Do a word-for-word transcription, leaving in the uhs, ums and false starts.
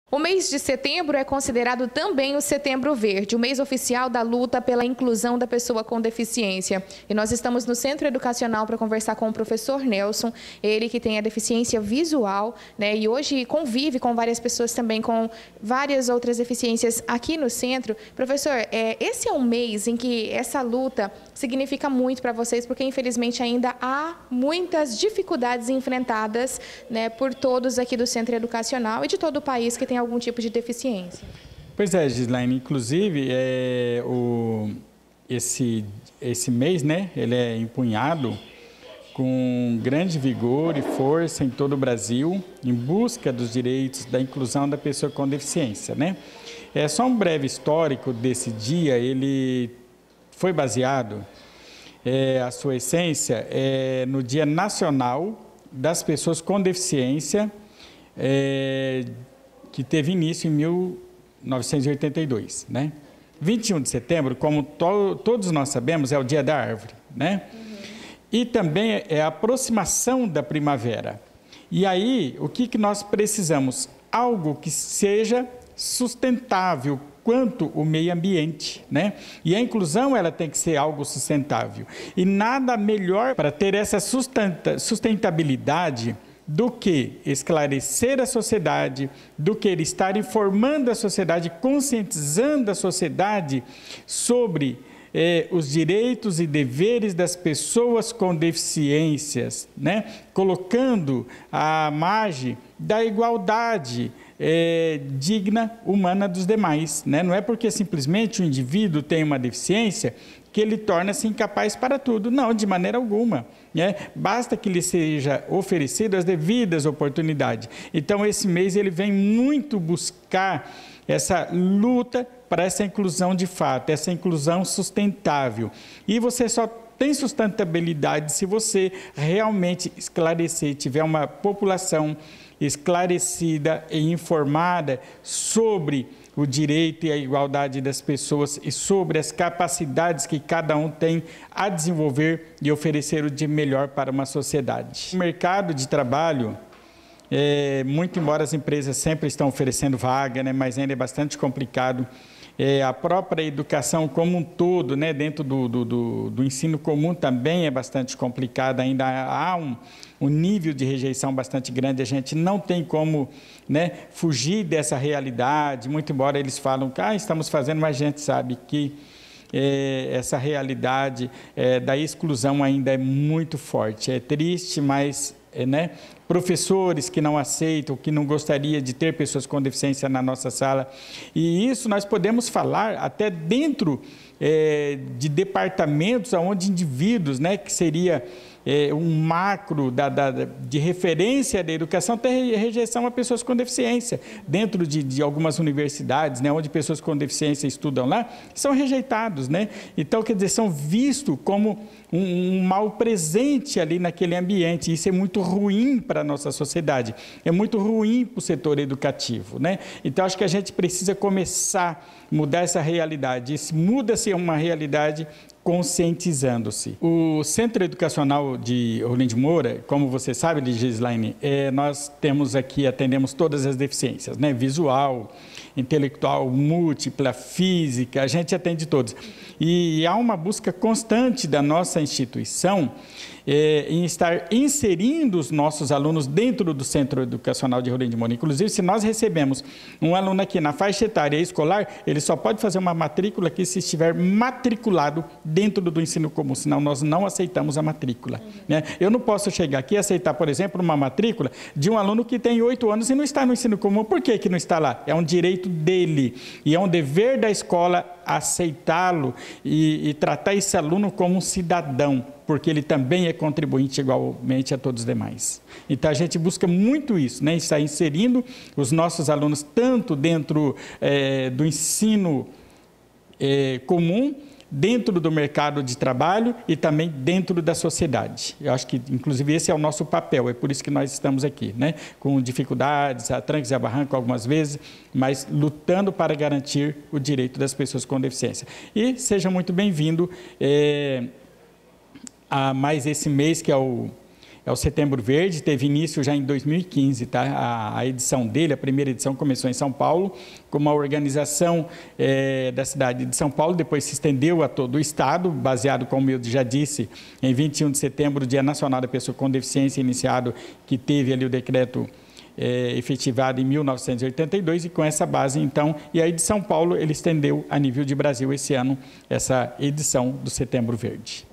O mês de setembro é considerado também o Setembro Verde, o mês oficial da luta pela inclusão da pessoa com deficiência. E nós estamos no Centro Educacional para conversar com o professor Nelson, ele que tem a deficiência visual, né? E hoje convive com várias pessoas também com várias outras deficiências aqui no centro. Professor, é, esse é um mês em que essa luta significa muito para vocês, porque infelizmente ainda há muitas dificuldades enfrentadas, né, por todos aqui do Centro Educacional e de todo o país que tem algum tipo de deficiência. Pois é, Gislaine, inclusive é, o, esse, esse mês, né, ele é empunhado com grande vigor e força em todo o Brasil, em busca dos direitos da inclusão da pessoa com deficiência, né? É só um breve histórico desse dia. Ele foi baseado, é, a sua essência, é, no Dia Nacional das Pessoas com Deficiência, é, que teve início em mil novecentos e oitenta e dois, né? vinte e um de setembro, como to, todos nós sabemos, é o Dia da Árvore, né? Uhum. E também é a aproximação da primavera. E aí, o que, que nós precisamos? Algo que seja sustentável quanto o meio ambiente, né? E a inclusão, ela tem que ser algo sustentável. E nada melhor para ter essa sustenta, sustentabilidade do que esclarecer a sociedade, do que estar informando a sociedade, conscientizando a sociedade sobre eh, os direitos e deveres das pessoas com deficiências, né? Colocando a margem da igualdade eh, digna, humana dos demais, né? Não é porque simplesmente o indivíduo tem uma deficiência que ele torna-se incapaz para tudo. Não, de maneira alguma, né? Basta que lhe seja oferecido as devidas oportunidades. Então, esse mês ele vem muito buscar essa luta para essa inclusão de fato, essa inclusão sustentável. E você só tem sustentabilidade se você realmente esclarecer, tiver uma população esclarecida e informada sobre o direito e a igualdade das pessoas e sobre as capacidades que cada um tem a desenvolver e oferecer o de melhor para uma sociedade. O mercado de trabalho, é, muito embora as empresas sempre estão oferecendo vaga, né, mas ainda é bastante complicado. É, a própria educação como um todo, né, dentro do, do, do, do ensino comum também é bastante complicada, ainda há um, um nível de rejeição bastante grande, a gente não tem como, né, fugir dessa realidade, muito embora eles falam que ah, estamos fazendo, mas a gente sabe que é, essa realidade é, da exclusão ainda é muito forte, é triste, mas é, né, professores que não aceitam, que não gostaria de ter pessoas com deficiência na nossa sala. E isso nós podemos falar até dentro é, de departamentos onde indivíduos, né, que seria é, um macro da, da, de referência da educação, tem rejeição a pessoas com deficiência. Dentro de, de algumas universidades, né, onde pessoas com deficiência estudam lá, são rejeitados, né? Então, quer dizer, são vistos como um, um mal presente ali naquele ambiente. Isso é muito ruim para a nossa sociedade, é muito ruim para o setor educativo, né? Então, acho que a gente precisa começar a mudar essa realidade. Isso muda-se uma realidade conscientizando-se. O Centro Educacional de Rolim de Moura, como você sabe, Gislaine, é, nós temos aqui, atendemos todas as deficiências, né? Visual, intelectual, múltipla, física, a gente atende todos. E há uma busca constante da nossa instituição é, em estar inserindo os nossos alunos dentro do Centro Educacional de Rolim de Moura. Inclusive, se nós recebemos um aluno aqui na faixa etária escolar, ele só pode fazer uma matrícula aqui se estiver matriculado dentro do ensino comum, senão nós não aceitamos a matrícula, né? Eu não posso chegar aqui e aceitar, por exemplo, uma matrícula de um aluno que tem oito anos e não está no ensino comum. Por que que não está lá? É um direito dele e é um dever da escola aceitá-lo e, e tratar esse aluno como um cidadão, porque ele também é contribuinte igualmente a todos os demais. Então, a gente busca muito isso, né? Está inserindo os nossos alunos tanto dentro é, do ensino é, comum, dentro do mercado de trabalho e também dentro da sociedade. Eu acho que, inclusive, esse é o nosso papel, é por isso que nós estamos aqui, né? Com dificuldades, a trancos e a barranco algumas vezes, mas lutando para garantir o direito das pessoas com deficiência. E seja muito bem-vindo é, a mais esse mês, que é o É o Setembro Verde, teve início já em dois mil e quinze, tá? A, a edição dele, a primeira edição começou em São Paulo, com uma organização é, da cidade de São Paulo, depois se estendeu a todo o estado, baseado, como eu já disse, em vinte e um de setembro, Dia Nacional da Pessoa com Deficiência, iniciado, que teve ali o decreto é, efetivado em mil novecentos e oitenta e dois, e com essa base, então, e aí de São Paulo, ele estendeu a nível de Brasil esse ano, essa edição do Setembro Verde.